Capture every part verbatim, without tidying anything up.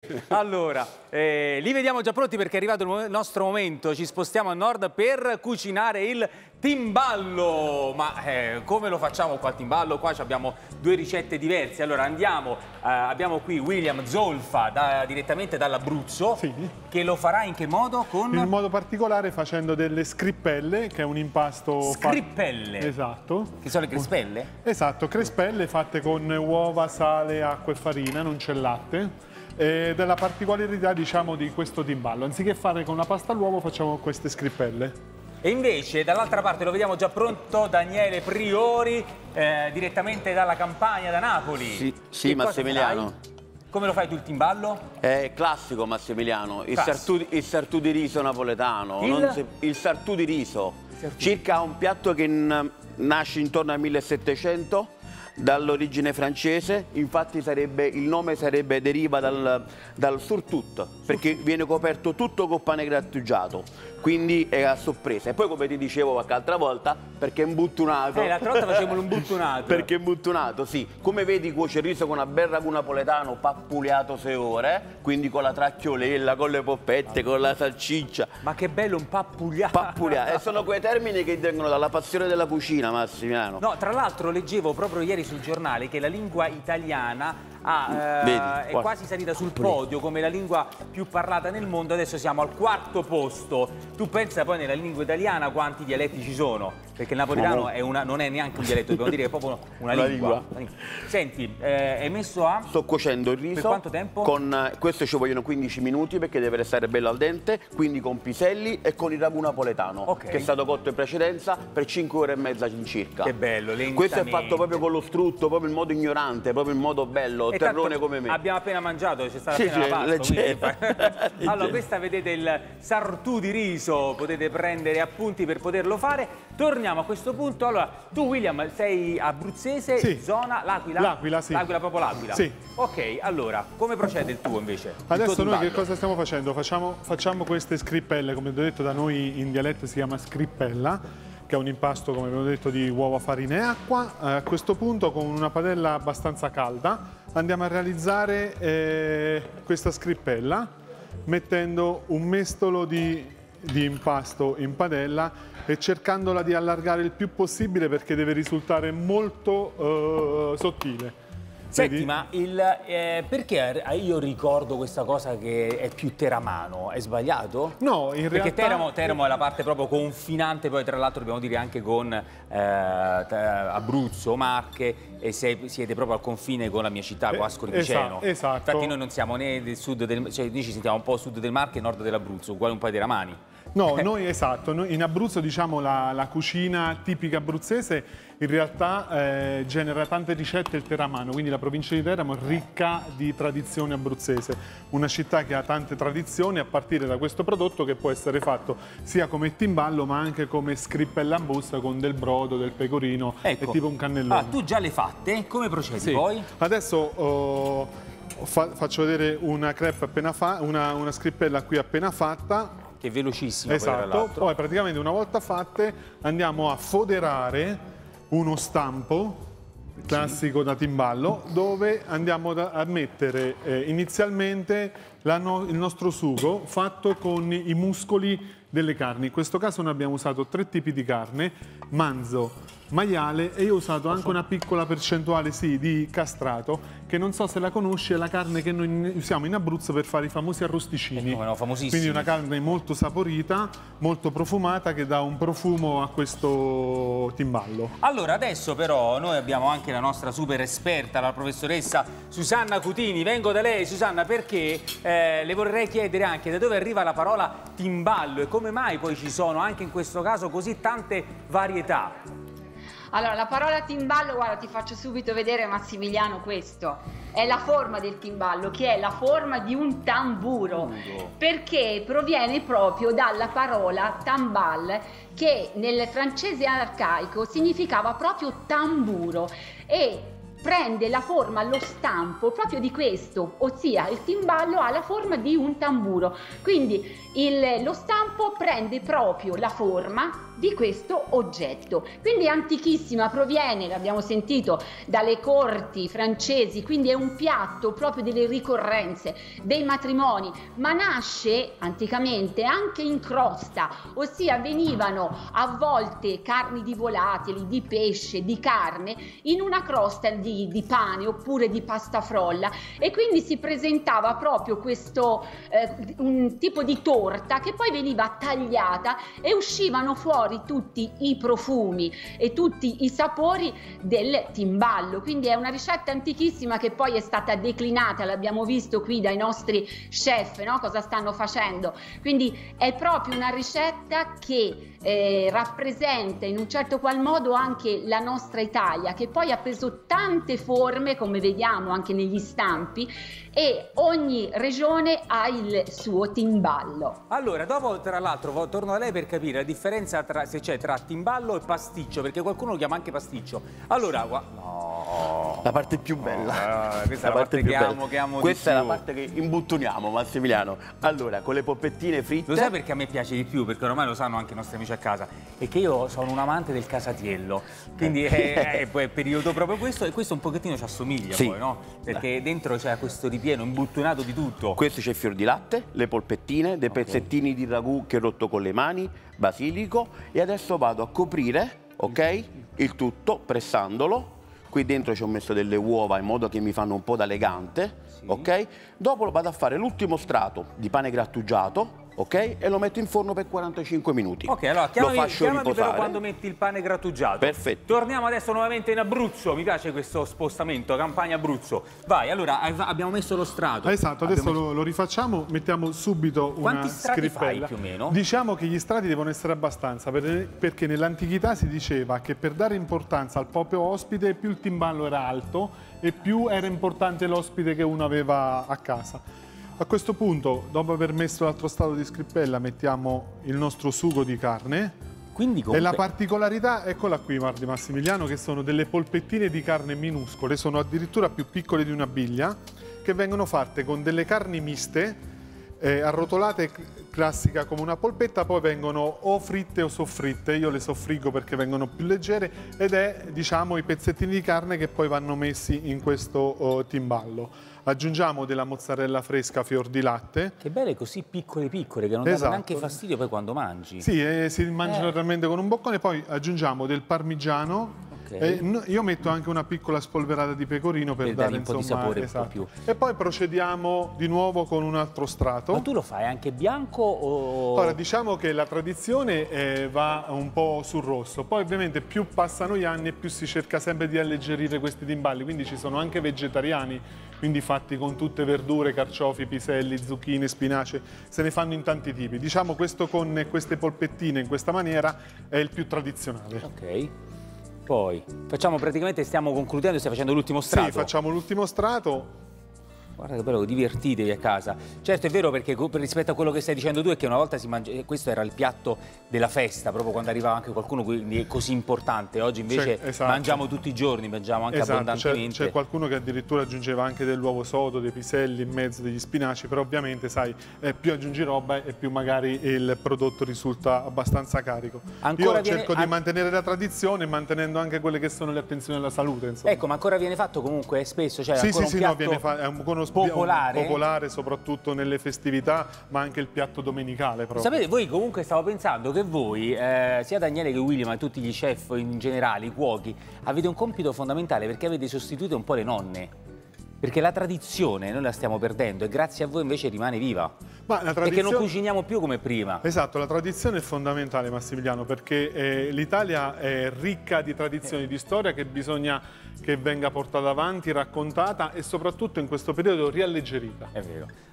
Allora, eh, li vediamo già pronti perché è arrivato il nostro momento. Ci spostiamo a nord per cucinare il timballo. Ma eh, come lo facciamo qua il timballo? Qua abbiamo due ricette diverse. Allora andiamo, eh, abbiamo qui William Zolfa da, direttamente dall'Abruzzo, sì, che lo farà in che modo? Con... In modo particolare facendo delle scrippelle, che è un impasto... Scrippelle? Fa... Esatto. Che sono le crespelle? Esatto, crespelle fatte con uova, sale, acqua e farina, non c'è latte. Ed è la particolarità, diciamo, di questo timballo. Anziché fare con la pasta all'uovo facciamo queste scrippelle. E invece dall'altra parte lo vediamo già pronto Daniele Priori, eh, direttamente dalla Campania, da Napoli. Sì, sì Massimiliano. Come lo fai tu il timballo? È classico Massimiliano, il Classico. sartù, il sartù di riso napoletano. Il, non si, il sartù di riso, sartù. Circa un piatto che nasce intorno al millesettecento. Dall'origine francese, infatti sarebbe, il nome sarebbe, deriva dal, dal surtout, perché viene coperto tutto con pane grattugiato, quindi è a sorpresa. E poi, come ti dicevo qualche altra volta, perché è imbuttunato. Eh, l'altra volta facevamo l'imbuttunato. Perché è imbuttunato, sì. Come vedi cuoce il riso con una bel ragù napoletano pappuliato sei ore, quindi con la tracchiolella, con le poppette, con la salsiccia. Ma che bello un pappuliato! Pappuliato, e sono quei termini che vengono dalla passione della cucina, Massimiliano. No, tra l'altro leggevo proprio ieri sul giornale che la lingua italiana ha, eh, Vedi, è quasi salita sul podio come la lingua più parlata nel mondo. Adesso siamo al quarto posto. Tu pensa poi nella lingua italiana quanti dialetti ci sono? Perché il napoletano è una, non è neanche un dialetto, dobbiamo dire che è proprio una, una lingua. lingua. Senti, eh, hai messo a... Sto cuocendo il riso. Per quanto tempo? Con, questo ci vogliono quindici minuti perché deve restare bello al dente, quindi con piselli e con il ragù napoletano, okay, che è stato cotto in precedenza per cinque ore e mezza all'incirca. Che bello, lentamente. Questo è fatto proprio con lo strutto, proprio in modo ignorante, proprio in modo bello, e terrone come me. Abbiamo appena mangiato, c'è stata sì, appena sì, la pasta. Quindi... allora, questa vedete il sartù di riso, potete prendere appunti per poterlo fare. Torniamo a questo punto. Allora, tu William sei abruzzese, sì, zona L'Aquila? L'Aquila, sì. L'Aquila, proprio L'Aquila? Sì. Ok, allora, come procede il tuo invece? Adesso tuo noi che timballo? cosa stiamo facendo? Facciamo, facciamo queste scrippelle, come ho detto da noi in dialetto si chiama scrippella, che è un impasto, come abbiamo detto, di uova, farina e acqua. Eh, a questo punto, con una padella abbastanza calda, andiamo a realizzare eh, questa scrippella, mettendo un mestolo di, di impasto in padella e cercandola di allargare il più possibile perché deve risultare molto eh, sottile. Senti, Vedi? ma il, eh, perché io ricordo questa cosa che è più teramano? È sbagliato? No, in realtà... Perché Teramo, Teramo è la parte proprio confinante, poi tra l'altro dobbiamo dire anche con eh, Abruzzo, Marche, e se, siete proprio al confine con la mia città, con Ascoli Piceno. Esatto, esatto. Infatti noi non siamo né del sud del... cioè noi ci sentiamo un po' sud del Marche e nord dell'Abruzzo, uguale un po' ai teramani. No, noi esatto, noi in Abruzzo diciamo la, la cucina tipica abruzzese in realtà eh, genera tante ricette il teramano, quindi la provincia di Teramo è ricca di tradizione abruzzese, una città che ha tante tradizioni a partire da questo prodotto che può essere fatto sia come timballo ma anche come scrippella in busta con del brodo, del pecorino, ecco. È tipo un cannellone. Ah, tu già le fatte, come procedi sì. poi? Adesso oh, fa, faccio vedere una crepe appena fatta, una, una scrippella qui appena fatta. Che è velocissimo. Esatto, poi, poi praticamente una volta fatte andiamo a foderare uno stampo classico, sì, da timballo, dove andiamo a mettere eh, inizialmente la no, il nostro sugo fatto con i muscoli delle carni. In questo caso noi abbiamo usato tre tipi di carne, manzo, maiale e io ho usato anche una piccola percentuale sì, di castrato, che non so se la conosci, è la carne che noi usiamo in Abruzzo per fare i famosi arrosticini. Eh, no, famosissimi. Quindi una carne molto saporita, molto profumata, che dà un profumo a questo timballo. Allora adesso però noi abbiamo anche la nostra super esperta, la professoressa Susanna Cutini. Vengo da lei, Susanna, perché eh, le vorrei chiedere anche da dove arriva la parola timballo e come mai poi ci sono anche in questo caso così tante varietà. Allora, la parola timballo, guarda, ti faccio subito vedere, Massimiliano, questo. È la forma del timballo, che è la forma di un tamburo, perché proviene proprio dalla parola tambal, che nel francese arcaico significava proprio tamburo. E prende la forma, lo stampo proprio di questo, ossia il timballo ha la forma di un tamburo, quindi il, lo stampo prende proprio la forma di questo oggetto, quindi è antichissima, proviene, l'abbiamo sentito, dalle corti francesi, quindi è un piatto proprio delle ricorrenze, dei matrimoni, ma nasce anticamente anche in crosta, ossia venivano avvolte carni di volatili, di pesce, di carne in una crosta di, di pane oppure di pasta frolla, e quindi si presentava proprio questo eh, un tipo di torta che poi veniva tagliata e uscivano fuori tutti i profumi e tutti i sapori del timballo, quindi è una ricetta antichissima che poi è stata declinata, l'abbiamo visto qui dai nostri chef, no? Cosa stanno facendo, quindi è proprio una ricetta che eh, rappresenta in un certo qual modo anche la nostra Italia, che poi ha preso tante forme, come vediamo anche negli stampi, e ogni regione ha il suo timballo. Allora, dopo tra l'altro torno a lei per capire la differenza tra, se c'è tra timballo e pasticcio, perché qualcuno lo chiama anche pasticcio. Allora, no, la parte più bella. Uh, questa la è la parte, parte che amo, che amo Questa di è più. la parte che imbuttoniamo, Massimiliano. Allora, con le polpettine fritte. Lo sai perché a me piace di più? Perché ormai lo sanno anche i nostri amici a casa. È che io sono un amante del casatiello. Quindi è, è, è periodo proprio questo, e questo un pochettino ci assomiglia, sì, poi, no? Perché dentro c'è questo ripieno imbuttonato di tutto. Questo c'è fior di latte, le polpettine, dei okay. pezzettini di ragù che ho rotto con le mani, basilico, e adesso vado a coprire, ok? Il tutto pressandolo. Qui dentro ci ho messo delle uova in modo che mi fanno un po' da legante, sì, ok? Dopo vado a fare l'ultimo strato di pane grattugiato, ok? E lo metto in forno per quarantacinque minuti. Ok, allora chiamami, lo faccio chiamami riposare. però quando metti il pane grattugiato. Perfetto. Torniamo adesso nuovamente in Abruzzo, mi piace questo spostamento, Campania Abruzzo. Vai, allora abbiamo messo lo strato. Esatto, adesso abbiamo... lo, lo rifacciamo, mettiamo subito una Quanti strati scrippella. Fai, più o meno? Diciamo che gli strati devono essere abbastanza, perché nell'antichità si diceva che per dare importanza al proprio ospite più il timballo era alto e più era importante l'ospite che uno aveva a casa. A questo punto, dopo aver messo l'altro strato di scrippella, mettiamo il nostro sugo di carne. Quindi comunque... E la particolarità, eccola qui, guardi Massimiliano, che sono delle polpettine di carne minuscole, sono addirittura più piccole di una biglia, che vengono fatte con delle carni miste, eh, arrotolate classica come una polpetta, poi vengono o fritte o soffritte. Io le soffriggo perché vengono più leggere, ed è, diciamo, i pezzettini di carne che poi vanno messi in questo oh, timballo. Aggiungiamo della mozzarella fresca fior di latte. Che belle, così piccole piccole che non esatto. danno neanche fastidio poi quando mangi. Sì, eh, si mangiano eh. realmente con un boccone. Poi aggiungiamo del parmigiano. Okay. Eh, io metto anche una piccola spolverata di pecorino per, per dare un po' di sapore, esatto, un po' più. E poi procediamo di nuovo con un altro strato. Ma tu lo fai anche bianco o... Ora, diciamo che la tradizione eh, va un po' sul rosso, poi ovviamente più passano gli anni e più si cerca sempre di alleggerire questi timballi, quindi ci sono anche vegetariani, quindi fatti con tutte verdure, carciofi, piselli, zucchine, spinaci, se ne fanno in tanti tipi. Diciamo questo con queste polpettine in questa maniera è il più tradizionale. Ok. Poi facciamo praticamente, stiamo concludendo, stai facendo l'ultimo strato? Sì, facciamo l'ultimo strato. Guarda che bello, divertitevi a casa. Certo, è vero, perché rispetto a quello che stai dicendo tu è che una volta si mangia... Questo era il piatto della festa, proprio quando arrivava anche qualcuno, quindi è così importante. Oggi invece esatto. mangiamo tutti i giorni, mangiamo anche esatto. abbondantemente. C'è qualcuno che addirittura aggiungeva anche dell'uovo sodo, dei piselli in mezzo, degli spinaci, però ovviamente, sai, eh, più aggiungi roba e più magari il prodotto risulta abbastanza carico. Ancora Io viene... cerco di mantenere la tradizione, mantenendo anche quelle che sono le attenzioni alla salute, insomma. Ecco, ma ancora viene fatto comunque spesso? Cioè, sì, sì, un sì, piatto... no, viene fatto, è un, uno popolare. popolare soprattutto nelle festività, ma anche il piatto domenicale proprio. Sapete, voi comunque stavo pensando che voi, eh, sia Daniele che Willy, ma tutti gli chef in generale, i cuochi, avete un compito fondamentale, perché avete sostituito un po' le nonne. Perché la tradizione noi la stiamo perdendo e grazie a voi invece rimane viva. Ma la tradizione... Perché non cuciniamo più come prima. Esatto, la tradizione è fondamentale, Massimiliano, perché eh, l'Italia è ricca di tradizioni, di storia che bisogna che venga portata avanti, raccontata e soprattutto in questo periodo rialleggerita. È vero.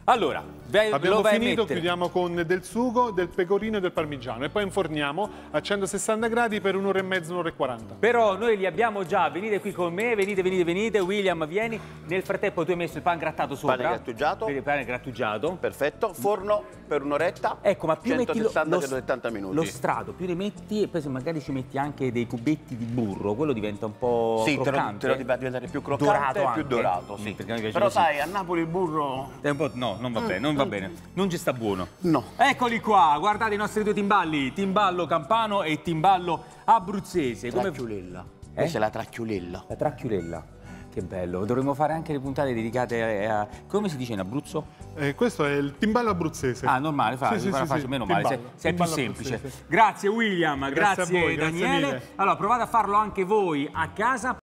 Allora, abbiamo lo vai finito, a mettere. chiudiamo con del sugo, del pecorino e del parmigiano e poi inforniamo a centosessanta gradi per un'ora e mezza, un'ora e quaranta. Però noi li abbiamo già, venite qui con me, venite, venite, venite, William, vieni. Nel frattempo tu hai messo il pan grattato sopra. Pane grattugiato. Il pane grattugiato. Perfetto, forno per un'oretta. Ecco, ma più metti lo, lo, centosettanta minuti. lo strato, più ne metti e poi se magari ci metti anche dei cubetti di burro, quello diventa un po' sì, croccante. te lo, te lo diventare più croccante dorato e più anche. dorato, sì. Mm, perché a me piace Però così. sai, a Napoli il burro... È un po', no, non va bene, non va bene. Non ci sta buono. No. Eccoli qua, guardate i nostri due timballi, timballo campano e timballo abruzzese. Come... Tracchiulella. Eh? Questa è la tracchiulella. La tracchiulella. Che bello. Dovremmo fare anche le puntate dedicate a... a... Come si dice in Abruzzo? Eh, questo è il timballo abruzzese. Ah, normale, fa, Sì, sì, fa, sì, faccio sì. meno male, sei, Timballo, sei più timballo semplice. abruzzese. Grazie William, Grazie grazie, a voi, grazie Daniele. mille. Allora, provate a farlo anche voi a casa.